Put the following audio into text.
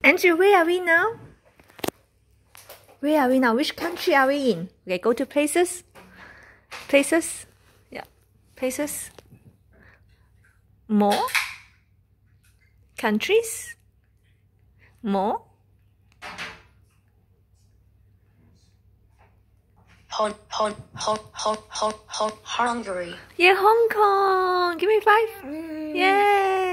Andrew, where are we now? Where are we now? Which country are we in? Okay, go to places. Places. Yeah. Places. More. Countries. More. Hungary. Yeah, Hong Kong. Give me 5. Yay.